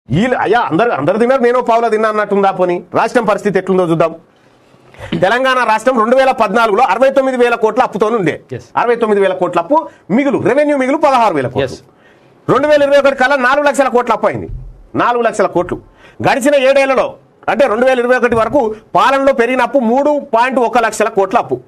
అయ్యా అందరు తిన్నారు, నేను పావులా తిన్నా అన్నట్టుందా? పోనీ రాష్ట్రం పరిస్థితి ఎట్లుందో చూద్దాం. తెలంగాణ రాష్ట్రం 2014లో 69,000 కోట్ల అప్పుతో ఉండే. 69,000 కోట్ల అప్పు మిగులు, రెవెన్యూ మిగులు 16,000 కోట్లు. 2021 కల్లా 4 లక్షల కోట్ల అప్పు అయింది. 4 లక్షల కోట్లు గడిచిన 7 ఏళ్లలో, అంటే 2021 వరకు పాలనలో పెరిగిన అప్పు 3.1 లక్షల కోట్ల అప్పు.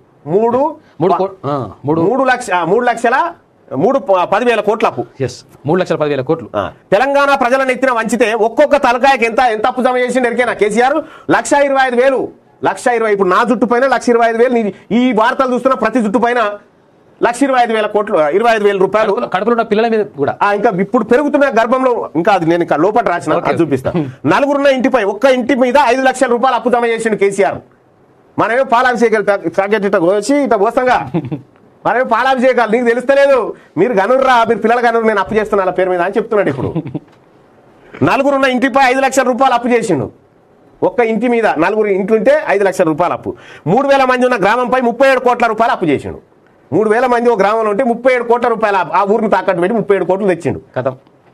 3,10,000 కోట్ల అప్పు. 3,10,000 కోట్లు. తెలంగాణ ప్రజలను ఎత్తిన వంచితే ఒక్కొక్క తలకాయకి ఎంత అప్పు జమ చేసిండు ఎరికేనా కేసీఆర్? 1,25,000. 1,20,000. ఇప్పుడు నా జుట్టు పైన 1,25,000. ఈ వార్తలు చూస్తున్న ప్రతి జుట్టు పైన 1,25,000 కోట్లు, 25,000 రూపాయలు. కడుపులో పిల్లల మీద కూడా ఇంకా ఇప్పుడు పెరుగుతున్న గర్భంలో ఇంకా అది నేను ఇంకా లోపల రాసిన చూపిస్తా. నలుగురున్న ఇంటిపై ఒక్క ఇంటి మీద 5 లక్షల రూపాయలు అప్పు జమ చేసిండు కేసీఆర్. మనమే పాలాభిషేకాలు ప్యాకెట్ ఇట్లా పోసి ఇట్లా పోస్తాంగా, మనమే పాలాభిషేకాలు. నీకు తెలుస్తలేదు, మీరు గనుర్రా, మీరు పిల్లలు గనురు, నేను అప్పు చేస్తున్నా వాళ్ళ పేరు మీద అని చెప్తున్నాడు. ఇప్పుడు నలుగురున్న ఇంటిపై 5 లక్షల రూపాయలు అప్పు చేసిండు. ఒక్క ఇంటి మీద నలుగురు ఇంట్లుంటే 5 లక్షల రూపాయలు అప్పు. 3,000 మంది ఉన్న గ్రామంపై 37 కోట్ల రూపాయలు అప్పు చేసిండు. 3,000 మంది ఒక గ్రామంలో ఉంటే 37 కోట్ల రూపాయలు ఆ ఊరిని తాకట్టు పెట్టి 37 కోట్లు తెచ్చిండు. కథం.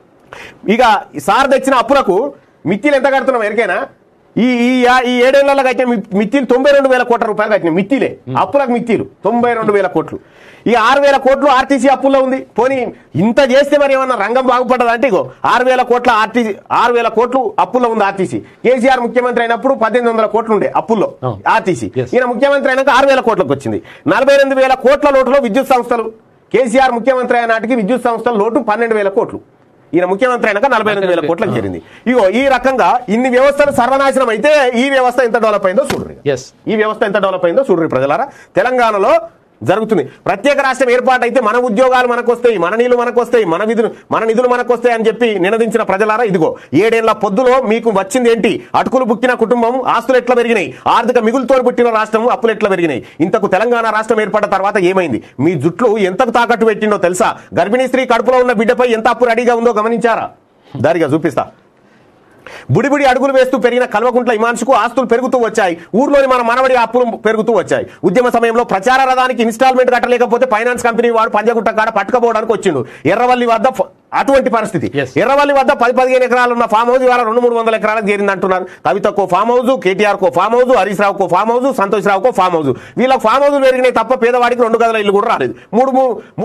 ఇక సార్ తెచ్చిన అప్పులకు మిత్తిలు ఎంత కడుతున్నాం ఎరికైనా? ఈ 7 ఏళ్లలో కట్టిన మిత్తిలు 92,000 కోట్ల రూపాయలు కట్టినాయి. మిత్తిలే అప్పులకు మిత్తిలు 92,000 కోట్లు. ఈ 6,000 కోట్లు ఆర్టీసీ అప్పుల్లో ఉంది. పోనీ ఇంత చేస్తే మరి ఏమన్నా రంగం బాగుపడ్డదా అంటే, ఇగో 6,000 కోట్ల ఆర్టీసీ, 6,000 కోట్లు అప్పుల్లో ఉంది ఆర్టీసీ. కేసీఆర్ ముఖ్యమంత్రి అయినప్పుడు 1,800 కోట్లు ఉండే అప్పుల్లో ఆర్టీసీ. ఈయన ముఖ్యమంత్రి అయినాక 6,000 కోట్లకు వచ్చింది. 48,000 కోట్ల లోటులో విద్యుత్ సంస్థలు. కేసీఆర్ ముఖ్యమంత్రి అయిన నాటికి విద్యుత్ సంస్థల లోటు 12,000 కోట్లు. ఈయన ముఖ్యమంత్రి అయినాక 48,000 కోట్లకు చేరింది. ఇగో ఈ రకంగా ఇన్ని వ్యవస్థలు సర్వనాశనం అయితే ఈ వ్యవస్థ ఎంత డెవలప్ అయిందో చూడండి. ఈ వ్యవస్థ ఎంత డెవలప్ అయిందో చూడండి ప్రజలారా. తెలంగాణలో జరుగుతుంది. ప్రత్యేక రాష్ట్రం ఏర్పాటు అయితే మన ఉద్యోగాలు మనకు వస్తాయి, మన నీళ్లు మనకు వస్తాయి, మన నిధులు మనకు వస్తాయి అని చెప్పి నినదించిన ప్రజలారా, ఇదిగో 7 ఏళ్ల పొద్దులో మీకు వచ్చింది ఏంటి? అటుకులు బుక్కిన కుటుంబం, ఆస్తులు ఎట్లా పెరిగినాయి, ఆర్థిక మిగులుతో పుట్టిన రాష్ట్రం, అప్పులు ఎట్లా పెరిగినాయి. ఇంతకు తెలంగాణ రాష్ట్రం ఏర్పడిన తర్వాత ఏమైంది? మీ జుట్లు ఎంతకు తాకట్టు పెట్టిండో తెలుసా? గర్భిణీ స్త్రీ కడుపులో ఉన్న బిడ్డపై ఎంత అప్పు రెడీగా ఉందో గమనించారా? దారిగా చూపిస్తా. బుడిబుడి అడుగులు వేస్తూ పెరిగిన కల్వకుంట్ల ఇమాన్షుకు ఆస్తులు పెరుగుతూ వచ్చాయి. ఊర్లోని మన మనవడి అప్పులు పెరుగుతూ వచ్చాయి. ఉద్యమ సమయంలో ప్రచార రథానికి ఇన్స్టాల్మెంట్ కట్టలేకపోతే ఫైనాన్స్ కంపెనీ వాడు పంజగుట్ట కాడ పట్టుకపోవడానికి వచ్చిండు. ఎర్రవల్లి వద్ద అటువంటి పరిస్థితి. ఎర్రవల్లి వద్ద 10-15 ఎకరాలు ఉన్న ఫామ్ హౌస్ ఇవాళ 200-300 ఎకరాలకు చేరింది అంటున్నారు. కవితకో ఫామ్ హౌస్, కేటీఆర్ కో ఫామ్ హౌస్, హరీష్ రావుకో ఫామ్ హౌస్, సంతోష్ రావుకో ఫామ్ హౌస్. వీళ్ళకి ఫామ్ హౌస్ పెరిగినాయి తప్ప పేదవాడికి 2 గదుల ఇల్లు కూడా రాలేదు.